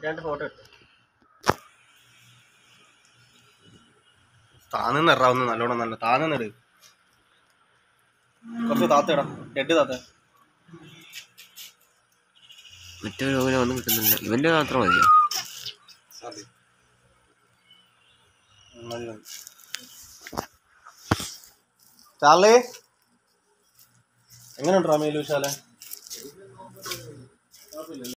രണ്ട് ഫോട്ടോ എടുത്തു. താന്ന് നിറാവുന്ന നല്ലോണം നല്ല താന്ന് നിറ്. കുറച്ച് താത്തടാ, ഹെഡ് താത്ത. മറ്റേ രോഗിനെ ഒന്നും കിട്ടുന്നില്ല. ഇവന്റെ മാത്രം മതിയോ? ചാർലി എങ്ങനെയുണ്ട് റാമേലു വിശാലെ?